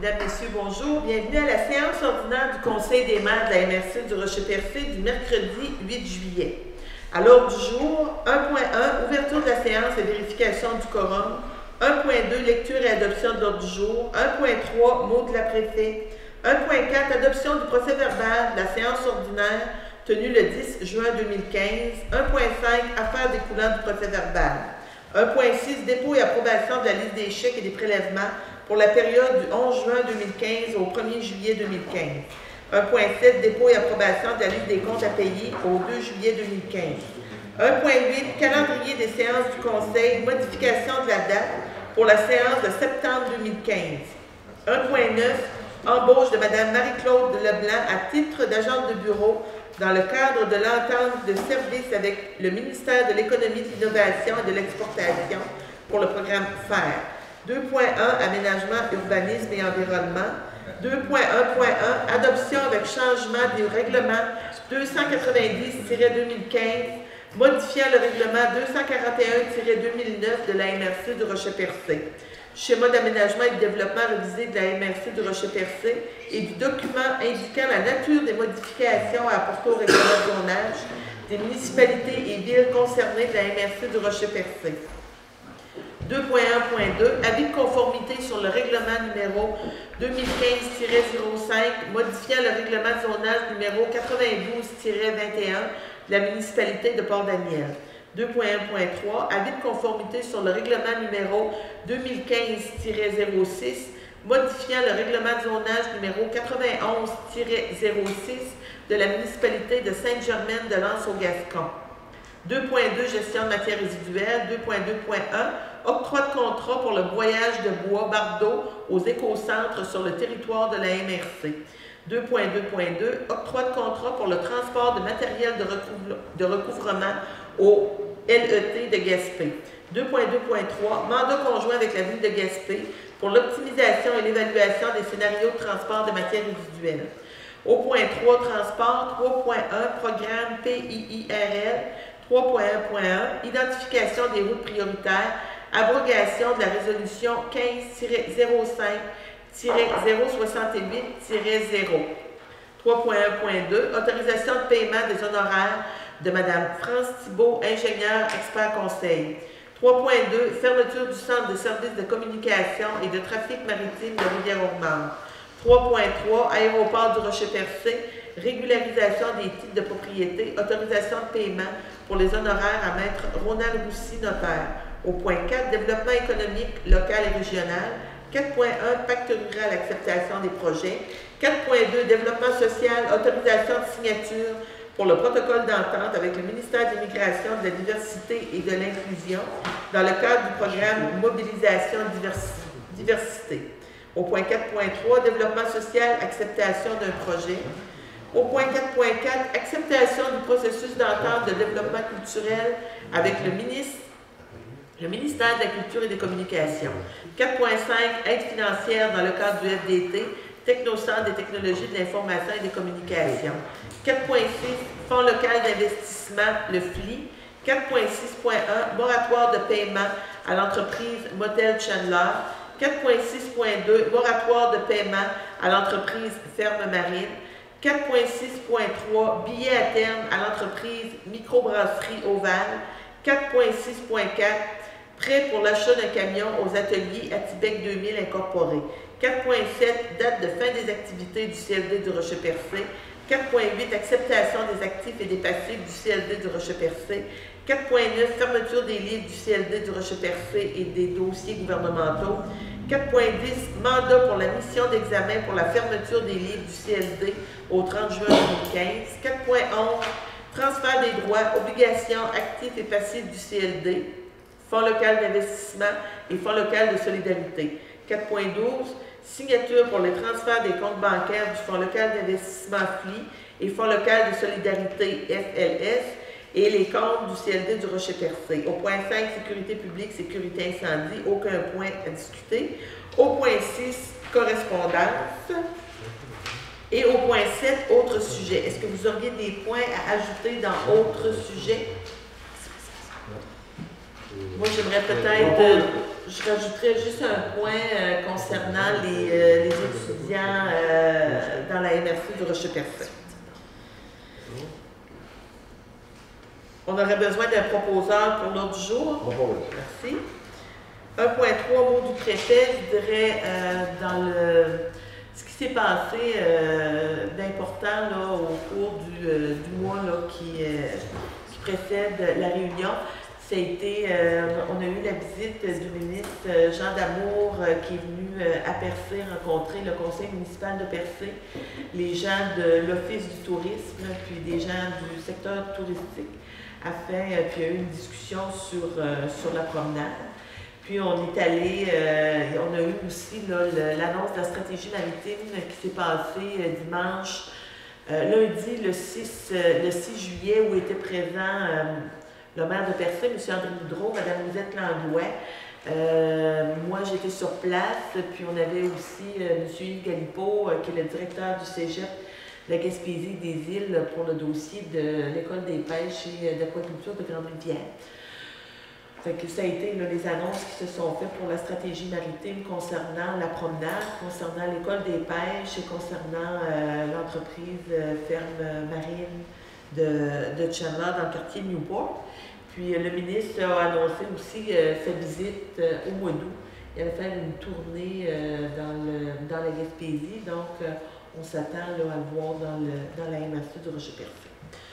Mesdames, Messieurs, bonjour. Bienvenue à la séance ordinaire du Conseil des maires de la MRC du Rocher-Percé du mercredi 8 juillet. À l'ordre du jour, 1.1, ouverture de la séance et vérification du quorum. 1.2, lecture et adoption de l'ordre du jour. 1.3, mot de la préfet. 1.4, adoption du procès-verbal de la séance ordinaire tenue le 10 juin 2015. 1.5, affaires découlant du procès-verbal. 1.6, dépôt et approbation de la liste des chèques et des prélèvements pour la période du 11 juin 2015 au 1er juillet 2015. 1.7, dépôt et approbation de la liste des comptes à payer au 2 juillet 2015. 1.8, calendrier des séances du Conseil, modification de la date pour la séance de septembre 2015. 1.9, embauche de Mme Marie-Claude Leblanc à titre d'agente de bureau dans le cadre de l'entente de service avec le ministère de l'Économie, de l'Innovation et de l'Exportation pour le programme FAIR. 2.1, aménagement, urbanisme et environnement. 2.1.1, adoption avec changement du règlement 290-2015, modifiant le règlement 241-2009 de la MRC du Rocher-Percé. Schéma d'aménagement et de développement révisé de la MRC du Rocher-Percé et du document indiquant la nature des modifications à apporter au règlement de zonage des municipalités et villes concernées de la MRC du Rocher-Percé. 2.1.2, avis de conformité sur le règlement numéro 2015-05, modifiant le règlement de zonage numéro 92-21 de la municipalité de Port-Daniel. 2.1.3, avis de conformité sur le règlement numéro 2015-06, modifiant le règlement de zonage numéro 91-06 de la municipalité de Sainte-Germaine-de-Lens-au-Gascon. 2.2, gestion de matières résiduelles. 2.2.1, octroi de contrat pour le broyage de bois bardeaux aux écocentres sur le territoire de la MRC. 2.2.2, octroi de contrat pour le transport de matériel de recouvrement au LET de Gaspé. 2.2.3, mandat conjoint avec la ville de Gaspé pour l'optimisation et l'évaluation des scénarios de transport de matières résiduelles. Au point 3, transport. 3.1, programme PIIRL. 3.1.1, identification des routes prioritaires, abrogation de la résolution 15-05-068-0. 3.1.2, autorisation de paiement des honoraires de Mme France Thibault, ingénieure expert conseil. 3.2, fermeture du centre de services de communication et de trafic maritime de Rivière-au-Nord. 3.3, aéroport du Rocher-Percé, régularisation des titres de propriété, autorisation de paiement pour les honoraires à maître Ronald Roussy, notaire. Au point 4, développement économique local et régional. 4.1, pacte rural, acceptation des projets. 4.2, développement social, autorisation de signature pour le protocole d'entente avec le ministère de l'Immigration, de la Diversité et de l'Inclusion dans le cadre du programme Mobilisation Diversité. Au point 4.3, développement social, acceptation d'un projet. Au point 4.4, acceptation du processus d'entente de développement culturel avec le ministère de la Culture et des Communications. 4.5, aide financière dans le cadre du FDT, Technocentre des technologies de l'information et des communications. 4.6, Fonds local d'investissement, le FLI. 4.6.1, moratoire de paiement à l'entreprise Motel Chandler. 4.6.2, moratoire de paiement à l'entreprise Ferme Marine. 4.6.3, billets à terme à l'entreprise Microbrasserie Ovale. 4.6.4, prêt pour l'achat d'un camion aux ateliers Atibec 2000 Incorporés. 4.7, date de fin des activités du CLD du Rocher-Percé. 4.8, acceptation des actifs et des passifs du CLD du Rocher-Percé. 4.9, fermeture des livres du CLD du Rocher-Percé et des dossiers gouvernementaux. 4.10, mandat pour la mission d'examen pour la fermeture des livres du CLD au 30 juin 2015. 4.11, transfert des droits, obligations, actifs et passifs du CLD, Fonds local d'investissement et Fonds local de solidarité. 4.12, signature pour le transfert des comptes bancaires du Fonds local d'investissement FLI et Fonds local de solidarité FLS et les comptes du CLD du Rocher-Percé. Au point 5, sécurité publique, sécurité incendie, aucun point à discuter. Au point 6, correspondance. Et au point 7, autres sujets. Est-ce que vous auriez des points à ajouter dans autres sujets? Moi, j'aimerais peut-être, je rajouterais juste un point concernant les étudiants dans la MRC du Rocher-Percé. On aurait besoin d'un proposeur pour l'ordre du jour. Merci. 1.3, mot du préfet, je dirais dans ce qui s'est passé d'important au cours du mois là, qui précède la réunion. Ça a été, on a eu la visite du ministre Jean Damour qui est venu à Percé rencontrer le conseil municipal de Percé, les gens de l'Office du tourisme, puis des gens du secteur touristique, puis il y a eu une discussion sur la promenade. Puis on est allé, on a eu aussi l'annonce de la stratégie maritime qui s'est passée dimanche, lundi, le 6 juillet, où était présent le maire de Percé, M. André Boudreau, Mme Lisette Landouet. Moi, j'étais sur place, puis on avait aussi M. Yves Galipeau, qui est le directeur du cégep de la Gaspésie des Îles pour le dossier de l'École des pêches et d'aquaculture de Grande-Rivière. Fait que ça a été les annonces qui se sont faites pour la stratégie maritime concernant la promenade, concernant l'École des pêches et concernant l'entreprise ferme marine de Chandler dans le quartier Newport. Puis le ministre a annoncé aussi sa visite au mois d'août. Il allait faire une tournée dans la Gaspésie, donc on s'attend à le voir dans la MRC du Rocher-Percé.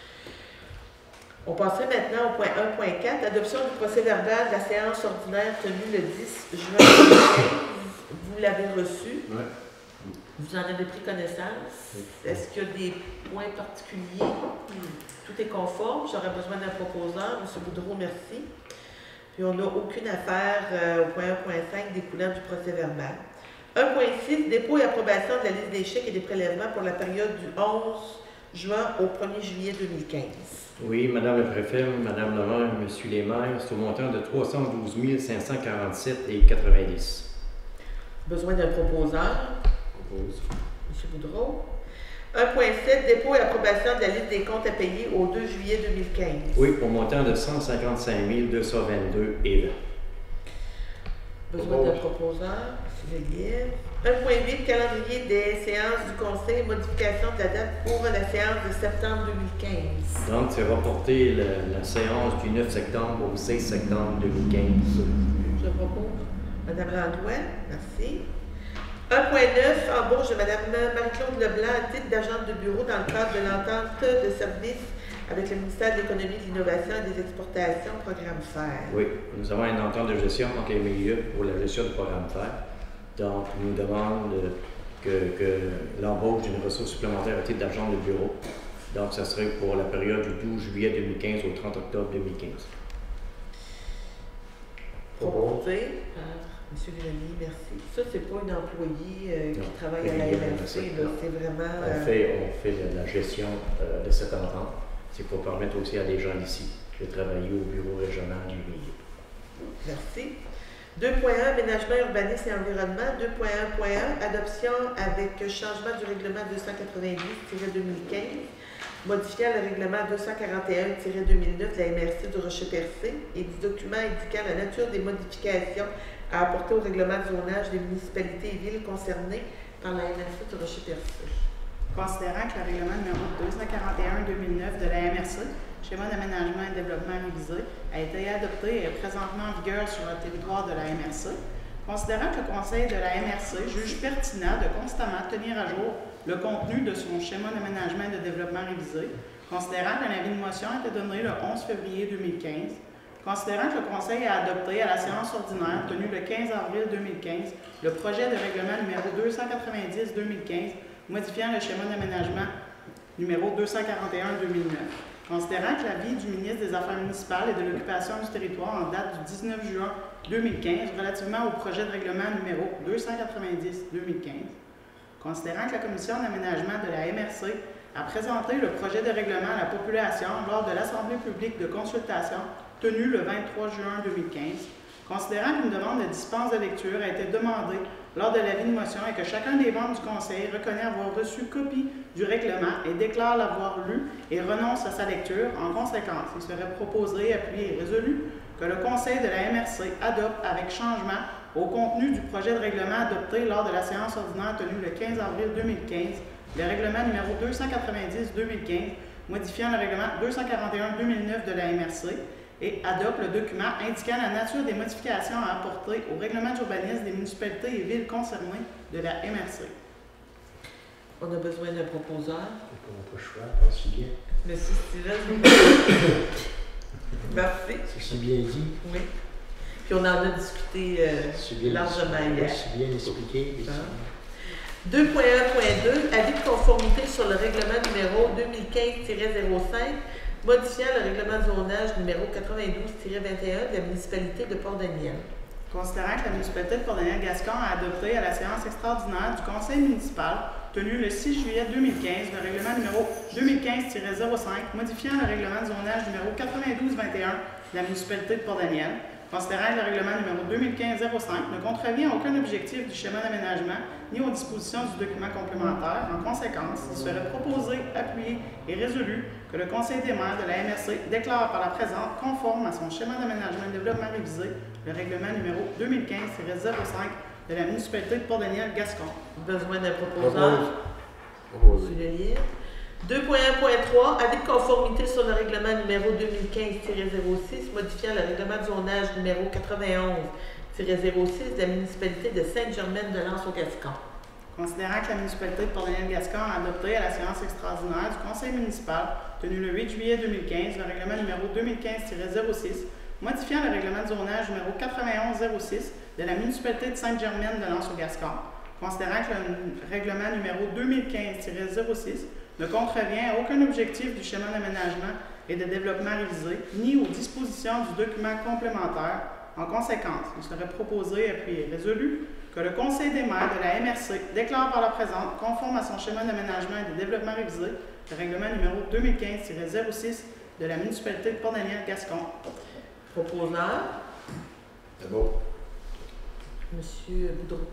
On passerait maintenant au point 1.4, adoption du procès-verbal de la séance ordinaire tenue le 10 juin 2015. Vous l'avez reçu. Oui. Vous en avez pris connaissance. Est-ce qu'il y a des points particuliers? Tout est conforme. J'aurais besoin d'un proposeur. M. Boudreau, merci. Puis on n'a aucune affaire au point 1.5 découlant du procès-verbal. 1.6, dépôt et approbation de la liste des chèques et des prélèvements pour la période du 11 juin au 1er juillet 2015. Oui, Madame le Préfet, Madame le maire, Monsieur les maires, c'est au montant de 312 547,90. Besoin d'un proposeur. Propose. M. Boudreau. 1.7, dépôt et approbation de la liste des comptes à payer au 2 juillet 2015. Oui, au montant de 155 222,20. Besoin d'un proposeur. M. Lelièvre. 1.8, calendrier des séances du Conseil, modification de la date pour la séance de septembre 2015. Donc, c'est reporté la séance du 9 septembre au 16 septembre 2015. Je propose. Mme Landouet, merci. 1.9, embauche de Mme Marie-Claude Leblanc à titre d'agente de bureau dans le cadre de l'entente de service avec le ministère de l'Économie, de l'Innovation et des Exportations, programme FAIRE. Oui, nous avons une entente de gestion entre les milieux pour la gestion du programme FAIRE. Donc, nous demandons que l'embauche d'une ressource supplémentaire à titre d'agent de bureau. Donc, ça serait pour la période du 12 juillet 2015 au 30 octobre 2015. Proposé par M. Lelny, merci. Ça, c'est pas une employée qui travaille à la MRC, c'est vraiment... On fait la gestion de cette entente. C'est pour permettre aussi à des gens ici de travailler au bureau régional du milieu. Merci. 2.1, aménagement, urbanisme et environnement. 2.1.1, adoption avec changement du règlement 290-2015, modifiant le règlement 241-2009 de la MRC du Rocher-Percé et du document indiquant la nature des modifications à apporter au règlement de zonage des municipalités et villes concernées par la MRC du Rocher-Percé. Considérant que le règlement numéro 241-2009 de la MRC, schéma d'aménagement et développement révisé, a été adopté et est présentement en vigueur sur le territoire de la MRC, considérant que le Conseil de la MRC juge pertinent de constamment tenir à jour le contenu de son schéma d'aménagement et de développement révisé, considérant qu'un avis de motion a été donné le 11 février 2015, considérant que le Conseil a adopté à la séance ordinaire tenue le 15 avril 2015 le projet de règlement numéro 290-2015 modifiant le schéma d'aménagement numéro 241-2009. Considérant que l'avis du ministre des Affaires municipales et de l'Occupation du territoire en date du 19 juin 2015 relativement au projet de règlement numéro 290-2015, considérant que la Commission d'aménagement de la MRC a présenté le projet de règlement à la population lors de l'Assemblée publique de consultation tenue le 23 juin 2015, Considérant qu'une demande de dispense de lecture a été demandée lors de l'avis de motion et que chacun des membres du Conseil reconnaît avoir reçu copie du règlement et déclare l'avoir lu et renonce à sa lecture, en conséquence, il serait proposé, appuyé et résolu que le Conseil de la MRC adopte avec changement au contenu du projet de règlement adopté lors de la séance ordinaire tenue le 15 avril 2015, le règlement numéro 290-2015, modifiant le règlement 241-2009 de la MRC, et adopte le document indiquant la nature des modifications à apporter au règlement d'urbanisme des municipalités et villes concernées de la MRC. On a besoin d'un proposeur. On n'a pas le choix, pas si bien. Monsieur Stevens. Parfait. C'est si bien dit. Oui. Puis on en a discuté largement hier. C'est bien expliqué. 2.1.2, avis de conformité sur le règlement numéro 2015-05, modifiant le règlement de zonage numéro 92-21 de la municipalité de Port-Daniel. Considérant que la municipalité de Port-Daniel-Gascon a adopté à la séance extraordinaire du conseil municipal tenue le 6 juillet 2015 le règlement numéro 2015-05, modifiant le règlement de zonage numéro 92-21 de la municipalité de Port-Daniel. Considérant que le règlement numéro 2015-05 ne contrevient à aucun objectif du schéma d'aménagement ni aux dispositions du document complémentaire, en conséquence, il serait proposé, appuyé et résolu que le Conseil des maires de la MRC déclare par la présente conforme à son schéma d'aménagement et développement révisé le règlement numéro 2015-05 de la municipalité de Port-Daniel-Gascon. Besoin d'un proposeur. Monsieur Lelier. 2.1.3, avis de conformité sur le règlement numéro 2015-06, modifiant le règlement de zonage numéro 91-06 de la municipalité de Sainte-Germaine-de-Lens au Gascon. Considérant que la municipalité de Port-Daniel-Gascon a adopté à la séance extraordinaire du conseil municipal tenue le 8 juillet 2015 le règlement numéro 2015-06, modifiant le règlement de zonage numéro 91-06 de la municipalité de Sainte-Germaine-de-Lens au Gascon. Considérant que le règlement numéro 2015-06 ne contrevient à aucun objectif du schéma d'aménagement et de développement révisé, ni aux dispositions du document complémentaire. En conséquence, il serait proposé, appuyé et résolu, que le Conseil des maires de la MRC déclare par la présente, conforme à son schéma d'aménagement et de développement révisé, le règlement numéro 2015-06 de la municipalité de Port-Daniel-Gascon. Proposeur. C'est bon. Monsieur Boudreau.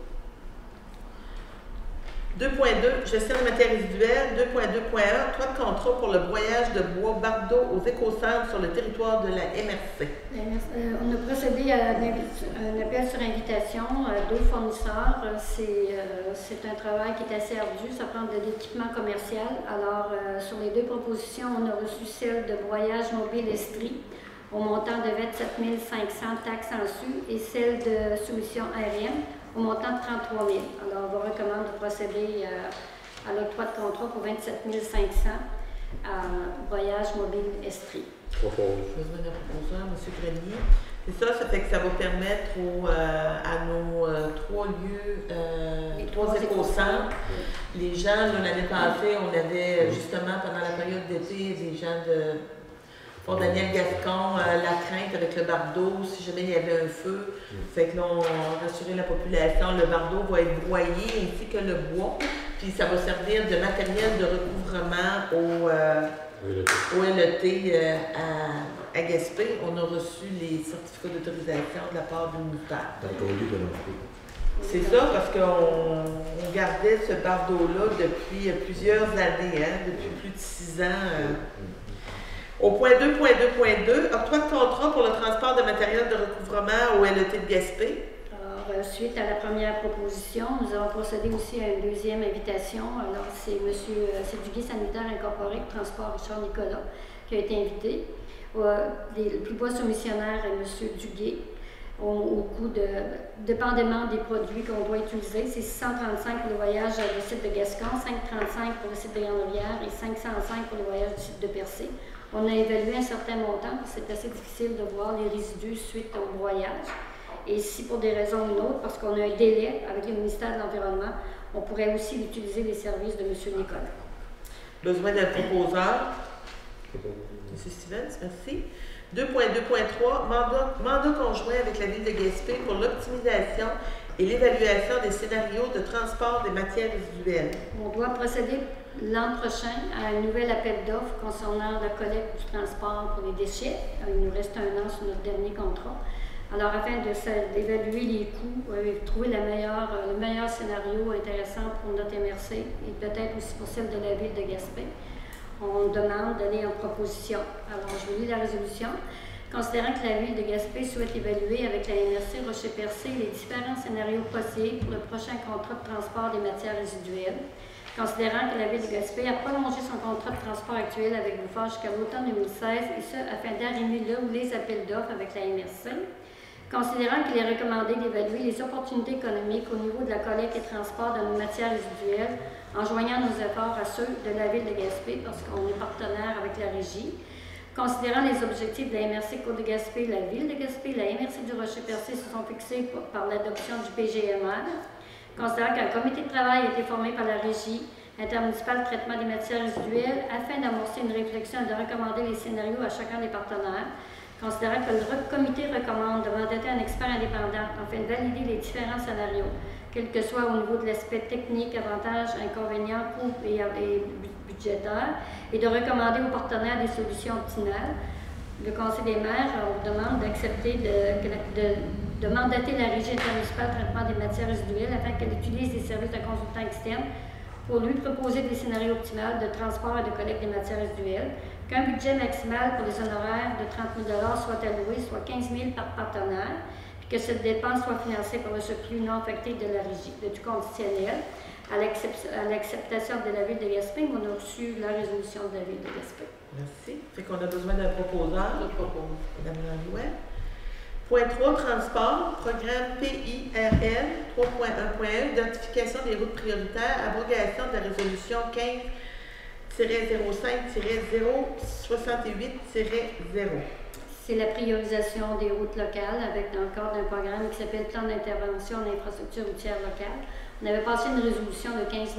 2.2, gestion de matières résiduelles. 2.2.1, 3 de contrat pour le broyage de bois Bardeau aux écocentres sur le territoire de la MRC. On a procédé à un appel sur invitation, 2 fournisseurs. C'est un travail qui est assez ardu, ça prend de l'équipement commercial. Alors, sur les 2 propositions, on a reçu celle de broyage mobile Estrie au montant de 27 500 taxes en su et celle de solution aérienne au montant de 33 000. Alors, on vous recommande de procéder à l'octroi de contrat pour 27 500 à broyage mobile Estrie. Besoin d'un proposeur, M. Grenier. C'est ça, ça fait que ça va permettre à nos 3 lieux, 3 écocentres. Les gens, l'année passée, on avait justement pendant la période d'été des gens de Port-Daniel-Gascon, la crainte avec le Bardeau, si jamais il y avait un feu. Fait que là, on a rassuré la population, le Bardeau va être broyé ainsi que le bois. Puis ça va servir de matériel de recouvrement au LET à Gaspé. On a reçu les certificats d'autorisation de la part du ministère. Dans le conduit de l'entreprise. C'est ça, parce qu'on gardait ce Bardeau-là depuis plusieurs années, depuis plus de 6 ans. Au point 2.2.2, octroi de contrat pour le transport de matériel de recouvrement au LET de Gaspé. Alors, suite à la première proposition, nous avons procédé aussi à une deuxième invitation. Alors, c'est du Gué Sanitaire Incorporé de Transport Richard Nicolas qui a été invité. Le plus bas soumissionnaire est M. Duguay. Au coût dépendamment des produits qu'on doit utiliser, c'est 635 pour le voyage du site de Gascon, 535 pour le site de Grande-Rivière et 505 pour le voyage du site de Percé. On a évalué un certain montant, c'est assez difficile de voir les résidus suite au broyage. Et si pour des raisons ou une autre, parce qu'on a un délai avec le ministère de l'Environnement, on pourrait aussi utiliser les services de M. Nicolas. Besoin d'un proposeur. M. Stevens, merci. 2.2.3, mandat conjoint avec la Ville de Gaspé pour l'optimisation et l'évaluation des scénarios de transport des matières résiduelles. On doit procéder l'an prochain à un nouvel appel d'offres concernant la collecte du transport pour les déchets. Il nous reste 1 an sur notre dernier contrat. Alors, afin d'évaluer les coûts et trouver le meilleur scénario intéressant pour notre MRC et peut-être aussi pour celle de la ville de Gaspé, on demande d'aller en proposition. Alors, je vous lis la résolution. Considérant que la ville de Gaspé souhaite évaluer avec la MRC Rocher-Percé les différents scénarios possibles pour le prochain contrat de transport des matières résiduelles, considérant que la ville de Gaspé a prolongé son contrat de transport actuel avec Bouffard jusqu'à l'automne 2016, et ce, afin d'arrimer le ou les appels d'offres avec la MRC, considérant qu'il est recommandé d'évaluer les opportunités économiques au niveau de la collecte et transport de nos matières résiduelles, en joignant nos efforts à ceux de la ville de Gaspé, parce qu'on est partenaire avec la régie, considérant les objectifs de la MRC Côte-de-Gaspé, la ville de Gaspé, la MRC du Rocher-Percé se sont fixés par l'adoption du PGMR, considérant qu'un comité de travail a été formé par la régie intermunicipale de traitement des matières résiduelles afin d'amorcer une réflexion et de recommander les scénarios à chacun des partenaires, considérant que le comité recommande de mandater un expert indépendant afin de valider les différents scénarios, quel que soit au niveau de l'aspect technique, avantages, inconvénients, coûts et budgétaires, et de recommander aux partenaires des solutions optimales. Le Conseil des maires, on vous demande d'accepter de mandater la Régie intermunicipale de traitement des matières résiduelles afin qu'elle utilise des services de consultants externes pour lui proposer des scénarios optimaux de transport et de collecte des matières résiduelles, qu'un budget maximal pour les honoraires de 30 000 soit alloué, soit 15 000 par partenaire, puis que cette dépense soit financée par le surplus non affecté de la Régie, de tout conditionnel, à l'acceptation de la ville de Gaspé. On a reçu la résolution de la ville de Gaspé. Merci. Fait qu'on a besoin d'un proposeur. Madame Langlois. Point 3, transport, programme PIRL 3.1.1, identification des routes prioritaires, abrogation de la résolution 15-05-068-0. C'est la priorisation des routes locales avec dans le cadre d'un programme qui s'appelle Plan d'intervention en infrastructure routière locale. On avait passé une résolution de 15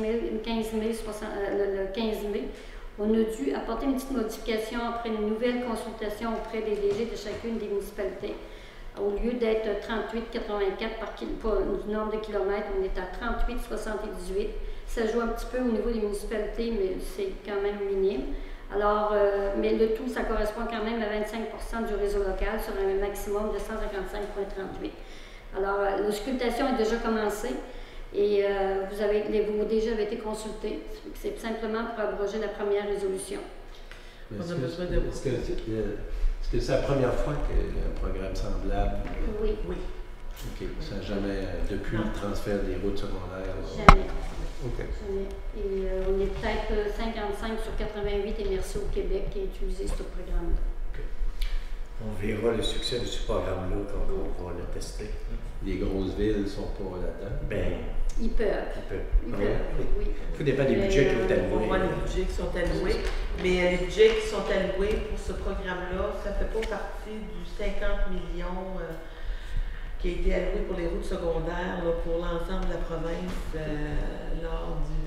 mai. On a dû apporter une petite modification après une nouvelle consultation auprès des DG de chacune des municipalités. Au lieu d'être 38,84 pour le nombre de kilomètres, on est à 38,78. Ça joue un petit peu au niveau des municipalités, mais c'est quand même minime. Alors, mais le tout, ça correspond quand même à 25% du réseau local sur un maximum de 155,38. Alors, l'auscultation est déjà commencée et vos DG avaient été consultés. C'est simplement pour abroger la première résolution. Est-ce que c'est la première fois qu'il y a un programme semblable? Oui. OK. Ça n'a jamais, depuis le transfert des routes secondaires? Jamais. OK. Jamais. Et on est peut-être 55 sur 88 MRC au Québec qui a utilisé ce programme-là. OK. On verra le succès de ce programme-là quand on va le tester. Les grosses villes ne sont pas là-dedans? Ils peuvent. Oui. Tout dépend des budgets qui sont alloués. On voit les budgets qui sont alloués, mais les budgets qui sont alloués pour ce programme-là, ça ne fait pas partie du 50 millions qui a été alloué pour les routes secondaires là, pour l'ensemble de la province lors du...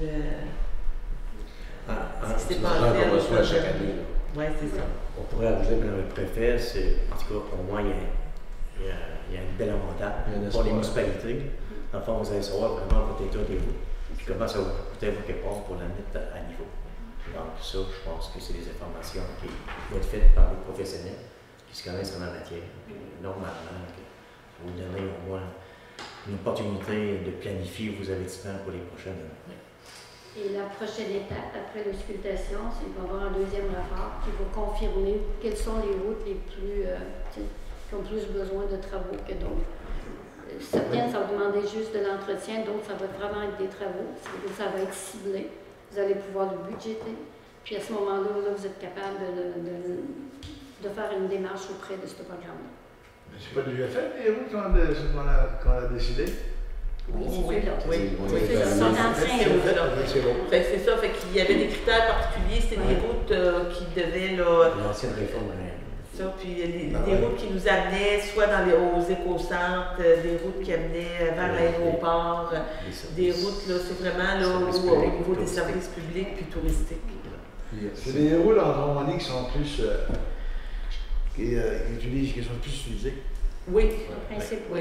ce qui s'est passé à reçoit chaque année. Oui, c'est ça. On pourrait ajouter, Mme le préfet, en tout cas, au moins, il y a un bel avantage pour les municipalités. En fait, vous allez savoir vraiment votre état des routes, puis comment ça va coûter quelque part pour la mettre à niveau. Donc ça, je pense que c'est des informations qui vont être faites par les professionnels qui se connaissent en la matière. Puis, normalement, vous donner au moins une opportunité de planifier vos investissements pour les prochaines années. Et la prochaine étape, après l'auscultation, c'est qu'on va avoir un deuxième rapport qui va confirmer quelles sont les routes les plus qui ont plus besoin de travaux que d'autres. Certaines, ça va demander juste de l'entretien, d'autres, ça va vraiment être des travaux. Ça va être ciblé. Vous allez pouvoir le budgéter. Puis à ce moment-là, vous êtes capable de faire une démarche auprès de ce programme-là. Mais c'est pas déjà fait, les routes qu'on a décidé? Oui, c'est là. Oui, c'est ça. Ils sont en train de... C'est ça, fait qu'il y avait des critères particuliers, c'était des routes qui devaient... L'ancienne réforme, ça, puis des routes qui nous amenaient soit aux éco-centres, des routes qui amenaient vers l'aéroport, des routes, là, c'est vraiment là, au niveau des services publics puis touristiques. C'est des routes en Roumanie qui sont plus... qui sont plus utilisées. Oui. En principe, oui.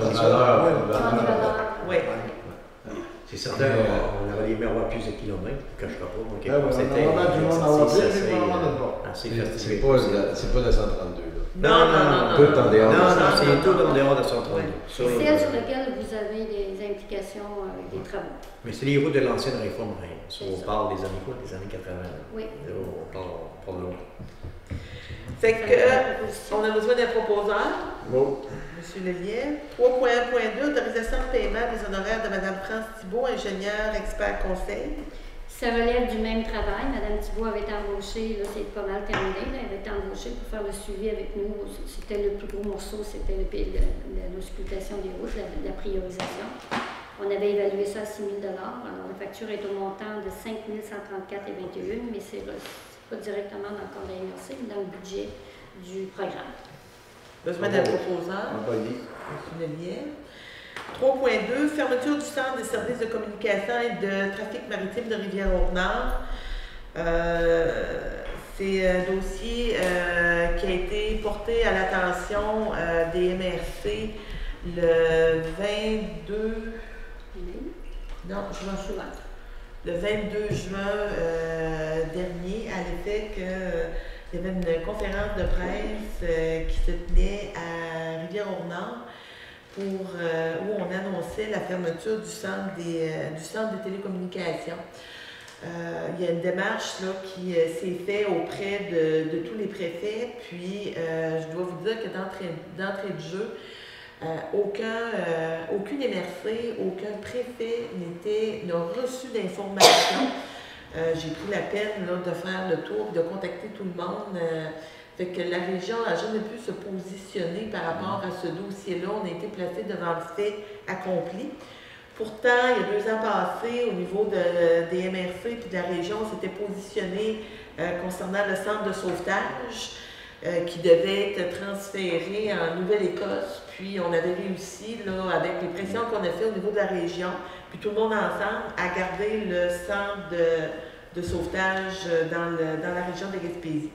Oui. C'est certain, on aurait aimé avoir plus de kilomètres, que je ne sais pas, normalement, tout le monde en a plus, mais normalement, c'est pas la 132, là. Non. Tout en dehors. Non, non, c'est non, tout non. en dehors de 132. Ouais. Sur- Celle sur laquelle vous avez des implications avec des travaux. Mais c'est les routes de l'ancienne réforme. Hein. C'est On ça. parle des années quoi? Des années 80. Oui. On parle de l'autre. Fait Ça que, fait la proposition. on a besoin d'un proposeur. Bon. Monsieur Lelièvre. 3.1.2, autorisation de paiement des honoraires de Mme France Thibault, ingénieure, expert conseil. Ça relève du même travail. Madame Thibault avait été embauchée, là c'est pas mal terminé, là, elle avait été embauchée pour faire le suivi avec nous. C'était le plus gros morceau, c'était l'auscultation des routes, la priorisation. On avait évalué ça à 6 000 $. Alors la facture est au montant de 5 134,21 $, mais c'est pas directement dans le compte de la MRC, mais dans le budget du programme. Besoin d'un proposeur. Bonne idée. Monsieur Lelièvre. 3.2, fermeture du centre des services de communication et de trafic maritime de Rivière-au-Nord. C'est un dossier qui a été porté à l'attention des MRC le 22... Non, le 22 juin dernier, à l'effet qu'il y avait une conférence de presse qui se tenait à Rivière-au-Nord où on annonçait la fermeture du centre de télécommunications. Il y a une démarche là, qui s'est faite auprès de tous les préfets, puis je dois vous dire que d'entrée de jeu, aucune MRC, aucun préfet n'a reçu d'informations. J'ai pris la peine là, de faire le tour et de contacter tout le monde. Fait que la région n'a jamais pu se positionner par rapport à ce dossier-là. On a été placé devant le fait accompli. Pourtant, il y a 2 ans passés, au niveau des MRC et de la région, on s'était positionné concernant le centre de sauvetage qui devait être transféré en Nouvelle-Écosse. Puis on avait réussi, là, avec les pressions qu'on a fait au niveau de la région, puis tout le monde ensemble, à garder le centre de sauvetage dans la région de Gaspésie.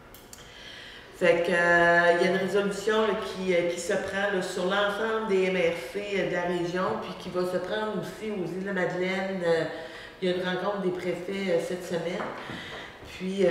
Fait que, il y a une résolution là, qui se prend là, sur l'ensemble des MRC de la région, puis qui va se prendre aussi aux Îles-de-Madeleine. Il y a une rencontre des préfets cette semaine. Puis,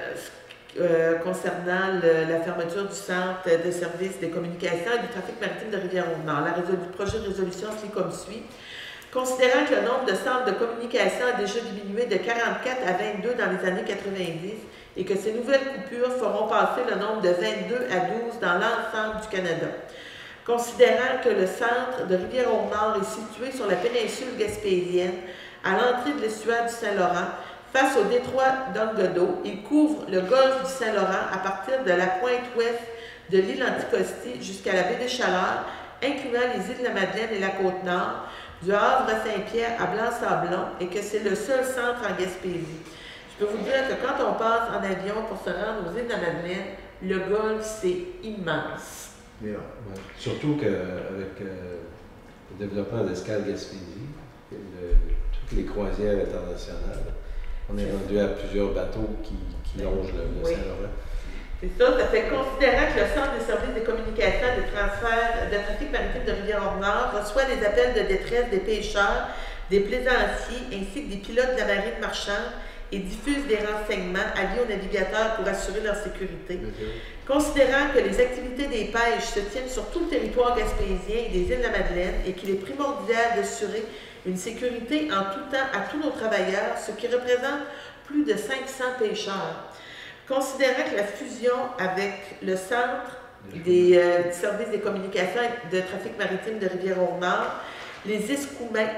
concernant la fermeture du centre de services de communication et du trafic maritime de Rivière-au-Nord, le projet de résolution se lit comme suit. Considérant que le nombre de centres de communication a déjà diminué de 44 à 22 dans les années 90 et que ces nouvelles coupures feront passer le nombre de 22 à 12 dans l'ensemble du Canada. Considérant que le centre de Rivière-au-Nord est situé sur la péninsule gaspésienne, à l'entrée de l'estuaire du Saint-Laurent, face au détroit d'Anguedo, il couvre le golfe du Saint-Laurent à partir de la pointe ouest de l'île Anticosti jusqu'à la baie des Chaleurs, incluant les îles de la Madeleine et la Côte-Nord, du Havre à Saint-Pierre à Blanc-Sablon, et que c'est le seul centre en Gaspésie. Je peux vous dire que quand on passe en avion pour se rendre aux îles de la Madeleine, le golfe, c'est immense. Mais non. Ouais. Surtout qu'avec le développement d'Escale Gaspésie, toutes les croisières internationales, on est rendu à plusieurs bateaux qui longent le Oui. Saint-Laurent. C'est ça fait considérant que le Centre des services de communication et de transfert de trafic maritime de Rivière-au-Nord reçoit les appels de détresse des pêcheurs, des plaisanciers ainsi que des pilotes de la marine marchande et diffuse des renseignements alliés aux navigateurs pour assurer leur sécurité. Considérant que les activités des pêches se tiennent sur tout le territoire gaspésien et des îles de la Madeleine et qu'il est primordial d'assurer une sécurité en tout temps à tous nos travailleurs, ce qui représente plus de 500 pêcheurs. Considérant que la fusion avec le Centre des services des communications et de trafic maritime de Rivière-au-Nord, les Escoumins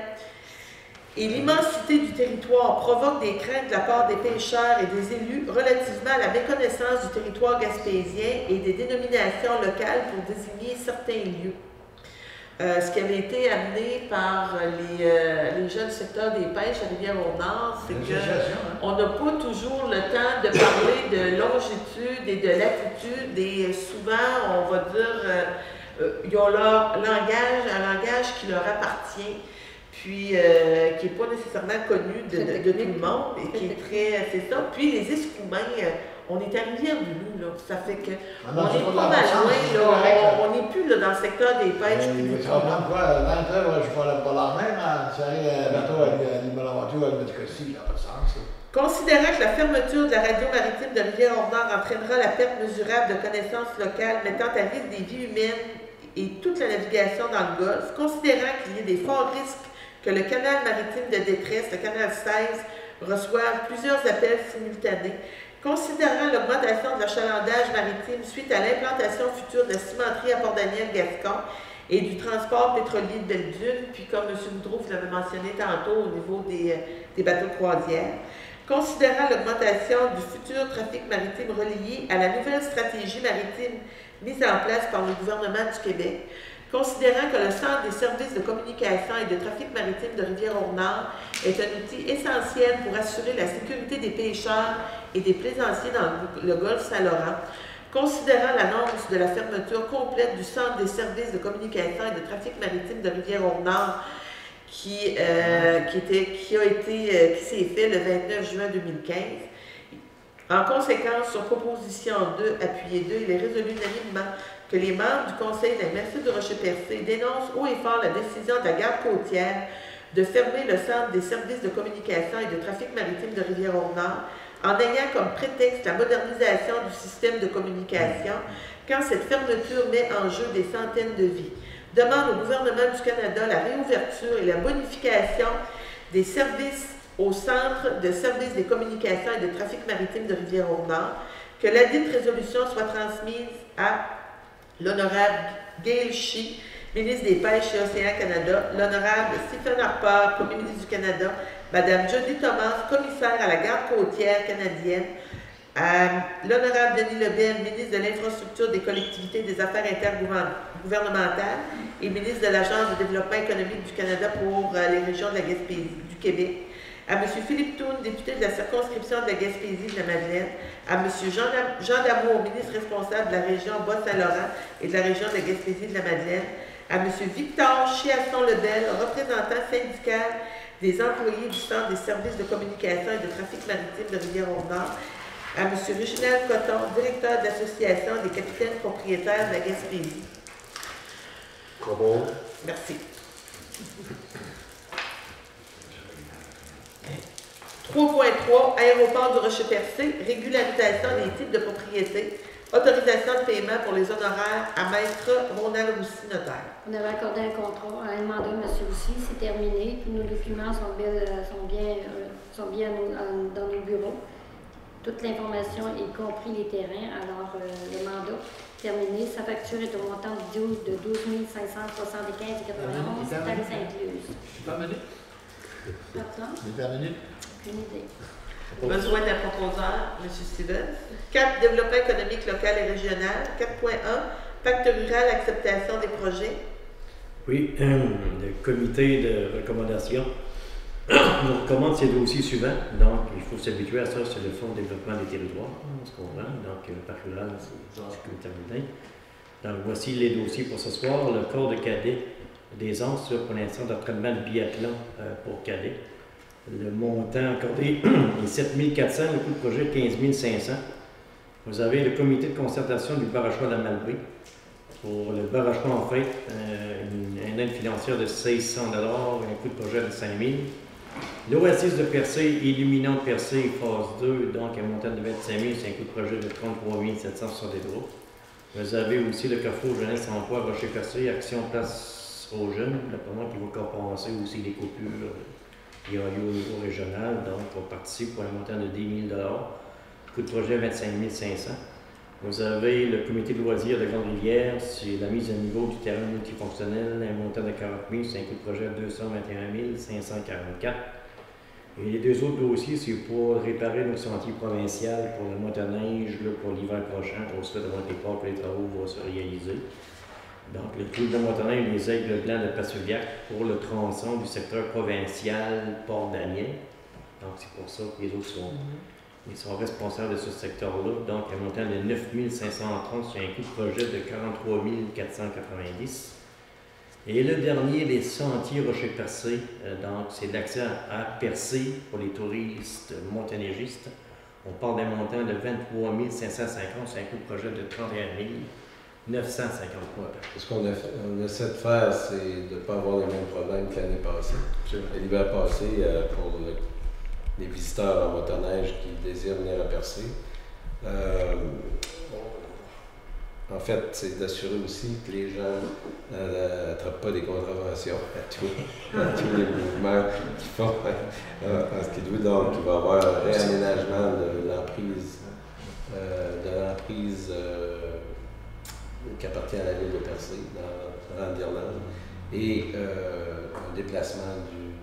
et l'immensité du territoire provoquent des craintes de la part des pêcheurs et des élus relativement à la méconnaissance du territoire gaspésien et des dénominations locales pour désigner certains lieux. Ce qui avait été amené par les jeunes secteurs des pêches à Rivière-au-Nord, c'est qu'on n'a pas toujours le temps de parler de longitude et de latitude, et souvent, on va dire, ils ont leur langage, un langage qui leur appartient, puis qui n'est pas nécessairement connu de tout le monde, et qui est très, c'est ça. Puis les Escoumins on est à Rivière-du-Loup, là. Ça fait que Ah on non, c'est est pas pas dans mal le sens, loin, c'est là. correct, là. On n'est plus là, dans le secteur des pêches. puis Tu des vas prendre quoi? 20 heures, je vais pas la mer, tu arrives à bateau à l'Immolaventure, à Médicosti, il n'y a pas de sens. Ça. Considérant que la fermeture de la radio maritime de Rivière-au-Nord entraînera la perte mesurable de connaissances locales mettant à risque des vies humaines et toute la navigation dans le Golfe, considérant qu'il y a des forts risques que le canal maritime de détresse, le canal 16, reçoive plusieurs appels simultanés, considérant l'augmentation de l'achalandage maritime suite à l'implantation future de la cimenterie à Port-Daniel-Gascon et du transport pétrolier de Belle-Dune, puis comme M. Boudreau vous l'avez mentionné tantôt au niveau des bateaux de croisière, considérant l'augmentation du futur trafic maritime relié à la nouvelle stratégie maritime mise en place par le gouvernement du Québec, considérant que le Centre des services de communication et de trafic maritime de Rivière-au-Nord est un outil essentiel pour assurer la sécurité des pêcheurs et des plaisanciers dans le golfe Saint-Laurent, considérant l'annonce de la fermeture complète du Centre des services de communication et de trafic maritime de Rivière-au-Nord qui s'est fait le 29 juin 2015. En conséquence, sur proposition 2, appuyé 2, il est résolu unanimement que les membres du Conseil de la MRC de Rocher-Percé dénoncent haut et fort la décision de la garde côtière de fermer le Centre des services de communication et de trafic maritime de Rivière-au-Nord en ayant comme prétexte la modernisation du système de communication quand cette fermeture met en jeu des centaines de vies. Demande au gouvernement du Canada la réouverture et la bonification des services au Centre de services des communications et de trafic maritime de Rivière-au-Nord, que ladite résolution soit transmise à l'honorable Gail Shee, ministre des Pêches et Océans Canada, l'honorable Stephen Harper, Premier ministre du Canada, Mme Jody Thomas, commissaire à la garde côtière canadienne, l'honorable Denis Lebel, ministre de l'Infrastructure, des collectivités et des affaires intergouvernementales et ministre de l'Agence de développement économique du Canada pour les régions de la Gaspésie, du Québec, à M. Philippe Toune, député de la circonscription de la Gaspésie de la Madeleine, à M. Jean Damour, ministre responsable de la région Bas-Saint-Laurent et de la région de la Gaspésie de la Madeleine, à M. Victor Chiasson-Lebel, représentant syndical des employés du Centre des services de communication et de trafic maritime de Rivière-au-Nord, à M. Reginald Coton, directeur de l'Association des capitaines propriétaires de la Gaspésie. Bravo. Merci. 3.3, Aéroport du Rocher-Percé, régularisation des types de propriété, autorisation de paiement pour les honoraires à Maître Ronald Roussy, notaire. On avait accordé un contrat à un mandat, M. Roussy, c'est terminé. Tous nos documents sont bien dans nos bureaux. Toute l'information, y compris les terrains, alors le mandat terminé. Sa facture est au montant de 12 575,91, taxes incluses. Pas mené. Pardon? Intervenu. Aucune idée. Besoin d'un proposeur, M. Stevens. 4. Développement économique local et régional. 4.1. Pacte rural, acceptation des projets. Oui, le comité de recommandation nous recommande ces dossiers suivants. Donc, il faut s'habituer à ça, c'est le Fonds de développement des territoires, on se comprend. Donc, le parc rural, c'est terminé. Donc, voici les dossiers pour ce soir. Le corps de cadet des Anses pour l'instant d'entraînement de biathlon pour cadet. Le montant accordé est 7 400, le coût de projet 15 500. Vous avez le comité de concertation du barragement de la Malbaie. Pour le barragement, en fait, une aide financière de 600 $, un coût de projet de 5 000. L'Oasis de Percé, illuminant de Percé, phase 2, donc un montant de 25 000, c'est un coût de projet de 33 763. Vous avez aussi le Carrefour Jeunesse Emploi Rocher-Percé, Action Place aux Jeunes, notamment qui va compenser aussi les coupures qu'il y a eu au niveau régional. Donc, on participe pour un montant de 10 000 $, coût de projet 25 500. Vous avez le comité de loisirs de Grande-Rivière, c'est la mise à niveau du terrain multifonctionnel, un montant de 40 000, c'est un coût de projet de 221 544. Et les deux autres dossiers, c'est pour réparer nos sentiers provinciaux pour le motoneige, pour l'hiver prochain, on se fait devant les ports que les travaux vont se réaliser. Donc, le club de motoneige, les Aigles Blancs de Passuliac pour le tronçon du secteur provincial Port-Daniel. Donc, c'est pour ça que les autres sont responsables de ce secteur-là. Donc, un montant de 9 530 sur un coût de projet de 43 490. Et le dernier, les sentiers Rocher-Percé. Donc, c'est l'accès à Percé pour les touristes monténégiste On parle d'un montant de 23 550, c'est un coût de projet de 31 950 $. Ce qu'on essaie de faire, c'est de ne pas avoir les mêmes problèmes que l'année passée. L'hiver passé, pour les visiteurs en motoneige qui désirent venir à Percé, en fait, c'est d'assurer aussi que les gens n'attrapent pas des contraventions à tous les mouvements qu'ils font en skidoo. Donc, il va y avoir un réaménagement de l'emprise qui appartient à la ville de Percé, dans l'Irlande, et un déplacement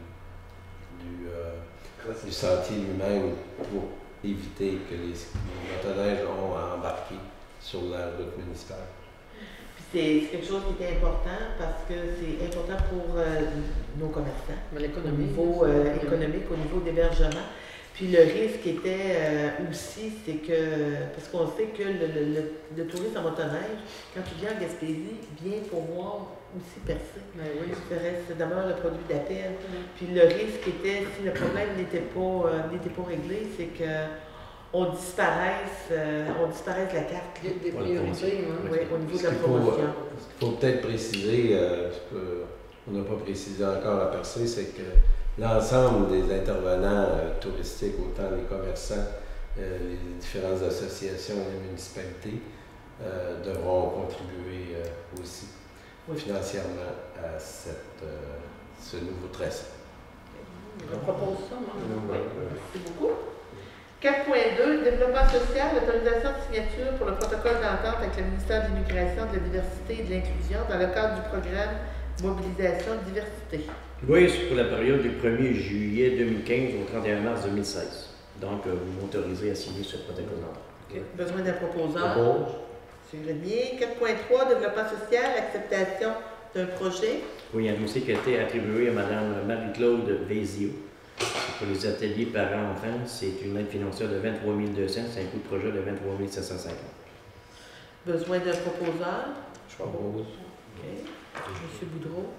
du sentier lui-même pour éviter que les motoneiges ont à embarquer sur la route municipale. Puis c'est quelque chose qui est important parce que c'est important pour nos commerçants, au niveau économique, au niveau d'hébergement. Puis le risque était aussi, c'est que, parce qu'on sait que le touriste en motoneige, quand tu viens en Gaspésie, vient pour voir aussi Percé. Oui. C'est d'abord le produit d'appel. Puis le risque était, si le problème n'était pas réglé, c'est que on disparaisse la carte. Il y a des priorités, Oui, au niveau de la Ce promotion. qu'il faut peut-être préciser, on n'a pas précisé encore à Percé, c'est que l'ensemble des intervenants touristiques, autant les commerçants, les différentes associations et les municipalités, devront contribuer aussi financièrement à ce nouveau tracé. Je propose ça, moi. Oui. Merci beaucoup. 4.2, développement social, autorisation de signature pour le protocole d'entente avec le ministère de l'Immigration, de la Diversité et de l'Inclusion dans le cadre du programme Mobilisation Diversité. Oui, c'est pour la période du 1er juillet 2015 au 31 mars 2016. Donc, vous m'autorisez à signer ce protocole d'entente. Besoin d'un proposeur. M. Grenier. 4.3, développement social, acceptation d'un projet. Oui, un dossier qui a été attribué à Mme Marie-Claude Vézio. Pour les ateliers parents-enfants, c'est une aide financière de 23 200, c'est un coût de projet de 23 750. Besoin d'un proposeur. Je propose. OK. M. Boudreau.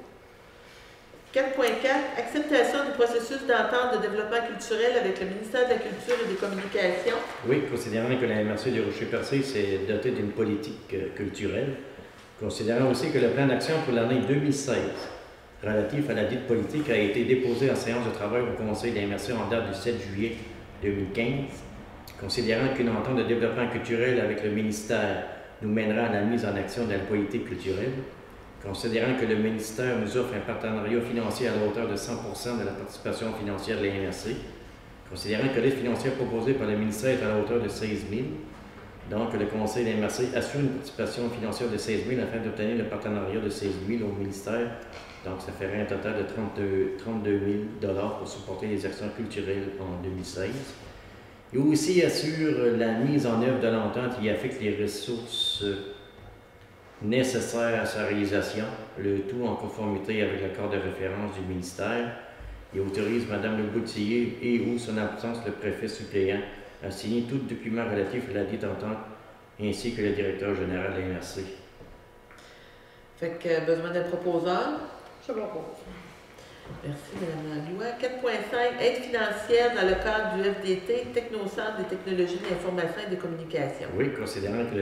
4.4, acceptation du processus d'entente de développement culturel avec le ministère de la Culture et des Communications. Oui, considérant que la MRC du Rocher-Percé s'est dotée d'une politique culturelle, considérant aussi que le plan d'action pour l'année 2016 relatif à la dite politique a été déposé en séance de travail au Conseil de la MRC en date du 7 juillet 2015, considérant qu'une entente de développement culturel avec le ministère nous mènera à la mise en action de la politique culturelle, considérant que le ministère nous offre un partenariat financier à la hauteur de 100% de la participation financière de la MRC, considérant que l'aide financière proposée par le ministère est à la hauteur de 16 000, donc le Conseil de la MRC assure une participation financière de 16 000 afin d'obtenir le partenariat de 16 000 au ministère, donc ça ferait un total de 32 000 $ pour supporter les actions culturelles en 2016. Et aussi assure la mise en œuvre de l'entente qui affecte les ressources nécessaires à sa réalisation, le tout en conformité avec l'accord de référence du ministère, et autorise Mme Le Boutillier et ou son absence le préfet suppléant à signer tout document relatif à la dite entente ainsi que le directeur général de la MRC. Fait que besoin d'un proposeur. Je propose. Merci, Mme Langlois. 4.5, aide financière dans le cadre du FDT, Technocentre des technologies de l'information et des communications. Oui, considérant que le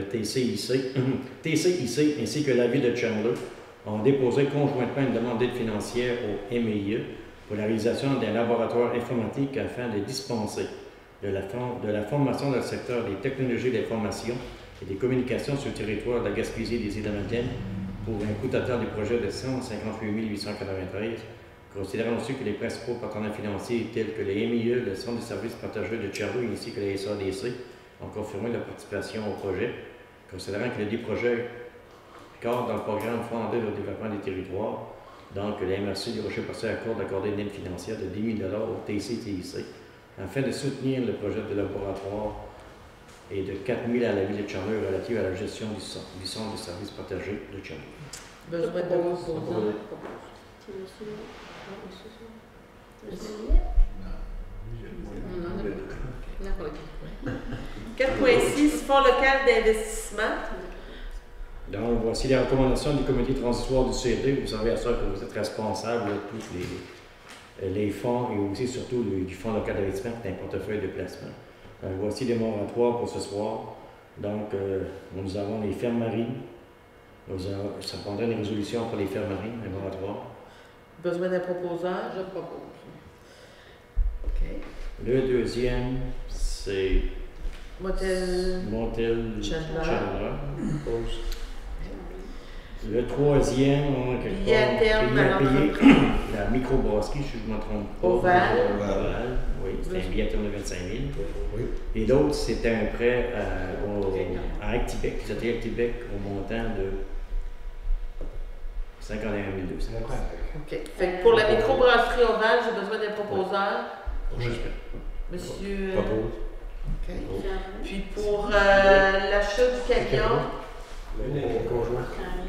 TCIC ainsi que la ville de Chandler ont déposé conjointement une demande d'aide financière au MIE pour la réalisation d'un laboratoire informatique afin de dispenser de la formation dans le secteur des technologies de l'information et des communications sur le territoire de la Gaspésie et des Îles-de-la-Madeleine pour un coût total du projet de 158 893, considérant aussi que les principaux partenaires financiers tels que les MIE, le Centre de services partagés de Sherbrooke ainsi que les SADC ont confirmé leur participation au projet, considérant que les deux projets cadrent dans le programme fondé au développement des territoires. Donc, la MRC du Rocher-Percé accorde d'accorder une aide financière de 10 000 $ au TCTIC afin de soutenir le projet de laboratoire et de 4 000 à la ville de Chandler relative à la gestion du centre de services partagés de Chandler. Besoin d'un proposeur. C'est monsieur. N'importe qui. 4.6, fonds local d'investissement. Donc, voici les recommandations du comité transitoire du CRD. Vous savez à ça que vous êtes responsable de tous les fonds et aussi surtout du fonds local d'investissement qui est un portefeuille de placement. Voici les moratoires pour ce soir. Donc, nous avons les fermes marines. Ça prendrait une résolution pour les fermes marines, les moratoires. Besoin d'un proposeur? Je propose. OK. Le deuxième, c'est Motel Chandler. Oppose. Le troisième, on a quelque Billet à part terme payé à à payer l'entreprise. la microbrasserie, si je ne me trompe pas. Ovale. Ovale, oui, c'était un billet à terme de 25 000. Oui. Et l'autre, c'était un prêt à Actibec, c'était Actibec au montant de 51 200. OK. Fait que pour la microbrasserie Ovale, j'ai besoin d'un proposeur. J'espère. Monsieur. Propose. OK. Puis pour l'achat du camion, Le conjoint.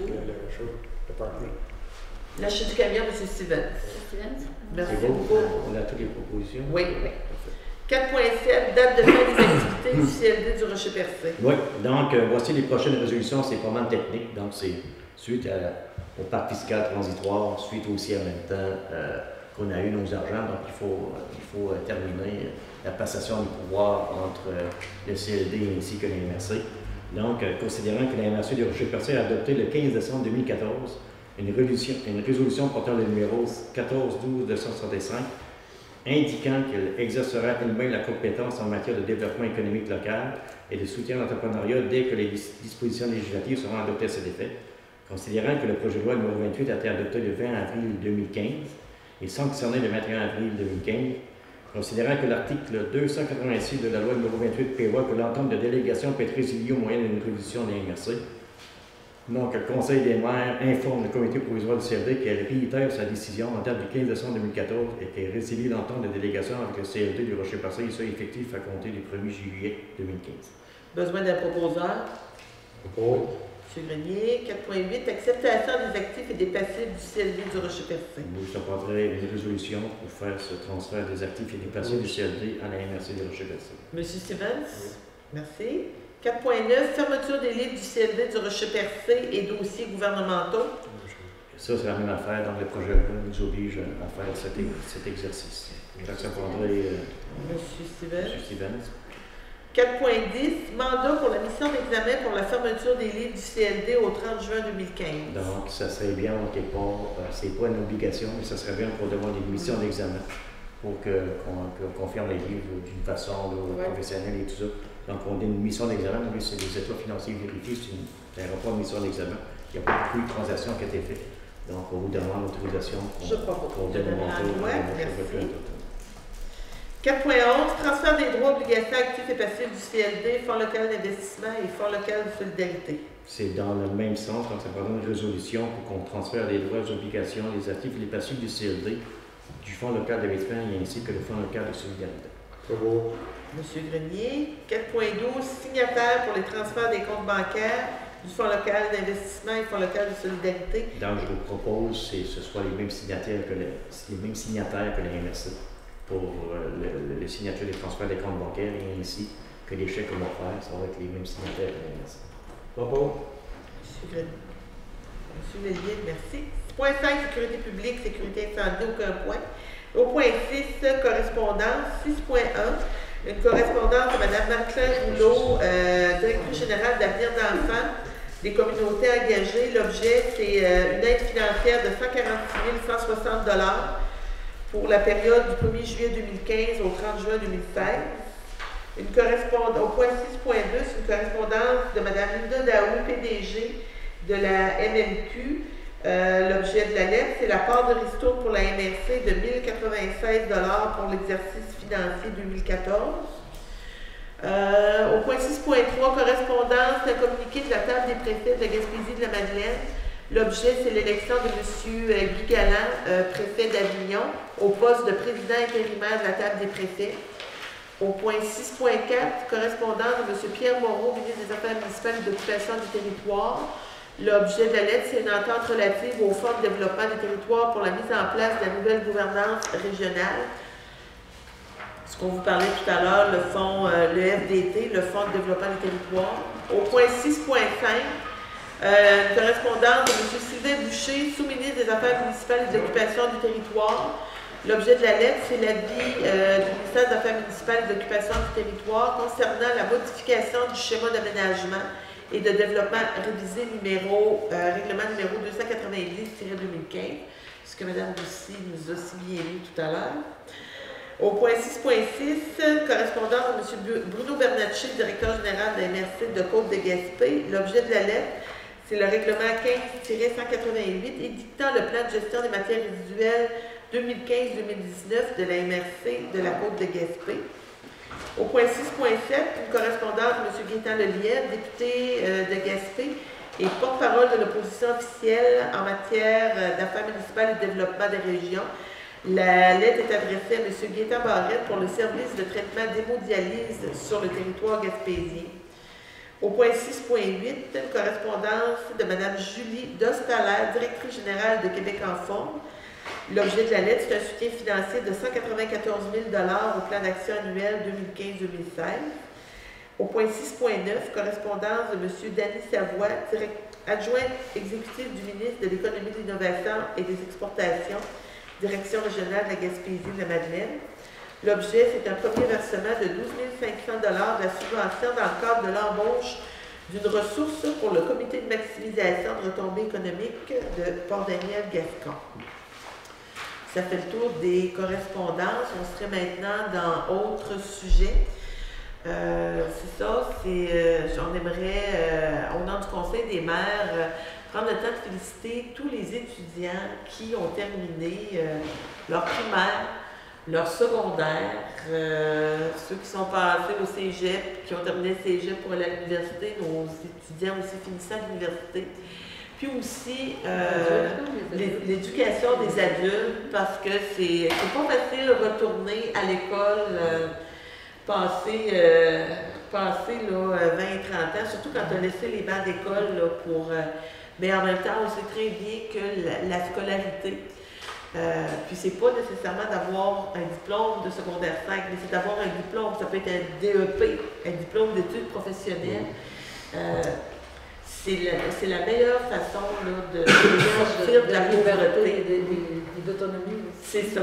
Le partenaire. l'achat du camion, Monsieur Stevens. Merci C'est beau, beaucoup. on a toutes les propositions. Oui, oui. 4.7, date de fin des activités du CLD du Rocher-Percé. Oui, donc voici les prochaines résolutions, c'est pas mal technique, donc c'est suite au parc fiscal transitoire, suite aussi en même temps qu'on a eu nos argents, donc il faut terminer la passation du pouvoir entre le CLD ainsi que la MRC. Donc, considérant que la MRC du Rocher-Percé a adopté le 15 décembre 2014 une résolution portant le numéro 14-12-265, indiquant qu'elle exercera elle-même la compétence en matière de développement économique local et de soutien à l'entrepreneuriat dès que les dispositions législatives seront adoptées à cet effet, considérant que le projet de loi numéro 28 a été adopté le 20 avril 2015 et sanctionné le 21 avril 2015, considérant que l'article 286 de la loi numéro 28 prévoit que l'entente de délégation peut être résiliée au moyen d'une révision de la MRC. Donc, le Conseil des maires informe le comité provisoire du CLD qu'elle réitère sa décision en date du 15 décembre 2014 et qu'elle résilie l'entente de délégation avec le CLD du Rocher-Percé et ça effectif à compter du 1er juillet 2015. Besoin d'un proposeur. Oppose. M. Grenier. 4.8, acceptation des actifs et des passifs du CLD du Rocher-Percé. Nous apporterons une résolution pour faire ce transfert des actifs et des passifs du CLD à la MRC du Rocher-Percé. M. Stevens. Merci. 4.9, fermeture des livres du CLD du Rocher-Percé et dossiers gouvernementaux. Ça, c'est la même affaire, donc le projet de loi nous oblige à faire cet exercice. Donc, ça prendrait M. Stevens. M. Stevens. 4.10, mandat pour la mission d'examen pour la fermeture des livres du CLD au 30 juin 2015. Donc, ça serait bien, quelque part, c'est pas une obligation, mais ça serait bien pour demander une mission d'examen pour qu'on confirme les livres d'une façon professionnelle et tout ça. Donc, on a une mission d'examen, mais c'est des états financiers vérifiés, c'est un rapport de mission d'examen. Il n'y a pas beaucoup de transactions qui ont été faites. Donc, on vous demande l'autorisation pour démontrer. 4.11, transfert des droits, obligations, actifs et passifs du CLD, Fonds local d'investissement et Fonds local de solidarité. C'est dans le même sens, donc ça prend une résolution pour qu'on transfère les droits, les obligations, les actifs et les passifs du CLD, du Fonds local d'investissement et ainsi que le Fonds local de solidarité. Oppose. M. Grenier. 4.12, signataire pour les transferts des comptes bancaires du Fonds local d'investissement et Fonds local de solidarité. Donc, je vous propose que ce soit les mêmes signataires que la MRC pour les signatures des transferts des comptes bancaires et ainsi que les chèques qu'on va faire, ça va être les mêmes signataires que la MRC. Oppose. M. Grenier. M. Lélier, merci. Point 5, sécurité publique, sécurité incendie, aucun point. Au point 6, correspondance. 6.1, une correspondance de Mme Marie-Claire Rouleau, directrice générale d'Avenir d'enfants des communautés engagées. L'objet, c'est une aide financière de 146 160 $ pour la période du 1er juillet 2015 au 30 juin 2016. Au point 6.2, c'est une correspondance de Mme Linda Daou, PDG de la MMQ. L'objet de la lettre, c'est la part de ristourne pour la MRC de 1 096 $ pour l'exercice financier 2014. Au point 6.3, correspondance d'un communiqué de la table des préfets de la Gaspésie de la Madeleine. L'objet, c'est l'élection de M. Guy Galland, préfet d'Avignon, au poste de président intérimaire de la table des préfets. Au point 6.4, correspondance de M. Pierre Moreau, ministre des Affaires municipales et d'occupation du territoire. L'objet de la lettre, c'est une entente relative au Fonds de développement des territoires pour la mise en place de la nouvelle gouvernance régionale. Ce qu'on vous parlait tout à l'heure, le fonds, le FDT, le Fonds de développement des territoires. Au point 6.5, une correspondance de M. Sylvain Boucher, sous-ministre des Affaires municipales et de l'occupation du territoire. L'objet de la lettre, c'est l'avis du ministère des Affaires municipales et de l'occupation du territoire concernant la modification du schéma d'aménagement et de développement révisé règlement numéro 290-2015, ce que Mme Boussy nous a si bien lu tout à l'heure. Au point 6.6, correspondant à M. Bruno Bernacci, directeur général de la MRC de Côte-de-Gaspé, l'objet de la lettre, c'est le règlement 15-188 édictant le plan de gestion des matières résiduelles 2015-2019 de la MRC de la Côte-de-Gaspé. Au point 6.7, une correspondance de M. Gaétan Lelièvre, député de Gaspé et porte-parole de l'opposition officielle en matière d'affaires municipales et de développement des régions. La lettre est adressée à M. Gaétan Barrette pour le service de traitement d'hémodialyse sur le territoire gaspésien. Au point 6.8, une correspondance de Mme Julie Dostalaire, directrice générale de Québec en forme. L'objet de la lettre, c'est un soutien financier de 194 000 au plan d'action annuel 2015-2016. Au point 6.9, correspondance de M. Danny Savoie, adjoint exécutif du ministre de l'Économie, de l'Innovation et des Exportations, Direction régionale de la Gaspésie de la Madeleine. L'objet, c'est un premier versement de 12 500 de la subvention dans le cadre de l'embauche d'une ressource pour le comité de maximisation de retombées économiques de Port-Daniel-Gascon. Ça fait le tour des correspondances. On serait maintenant dans autre sujet. C'est ça, on aimerait, au nom du Conseil des maires, prendre le temps de féliciter tous les étudiants qui ont terminé leur primaire, leur secondaire, ceux qui sont passés au cégep, qui ont terminé le cégep pour aller à l'université, nos étudiants aussi finissant à l'université. Puis aussi l'éducation des adultes, parce que c'est pas facile de retourner à l'école, passer 20-30 ans, surtout quand on a laissé les bancs d'école pour... mais en même temps, on sait très bien que la scolarité, puis c'est pas nécessairement d'avoir un diplôme de secondaire 5, mais c'est d'avoir un diplôme, ça peut être un DEP, un diplôme d'études professionnelles. C'est la meilleure façon là, de sortir de la pauvreté. D'autonomie. C'est ça,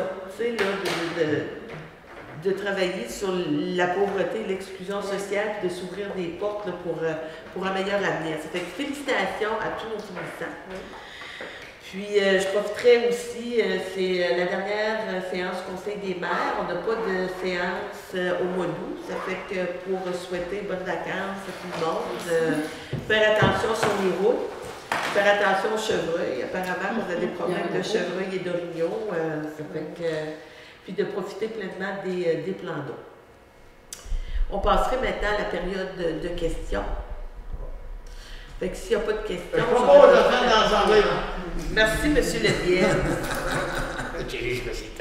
de travailler sur la pauvreté, l'exclusion sociale, puis de s'ouvrir des portes là, pour un meilleur avenir. Ça fait que félicitations à tous nos finissants. Puis, je profiterai aussi, c'est la dernière séance du Conseil des maires. On n'a pas de séance au mois d'août. Ça fait que pour souhaiter bonnes vacances à tout le monde, faire attention sur les routes, faire attention aux chevreuils. Apparemment, on a des problèmes de chevreuils et d'orignaux. Ça fait que, puis de profiter pleinement des plans d'eau. On passerait maintenant à la période de questions. Fait que s'il n'y a pas de questions... Merci, M. Lelièvre. J'ai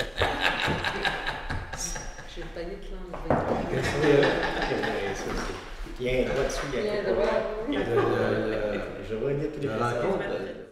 payé de l'enlever. Il y a un droit dessus, il y a un droit. Je vois tous les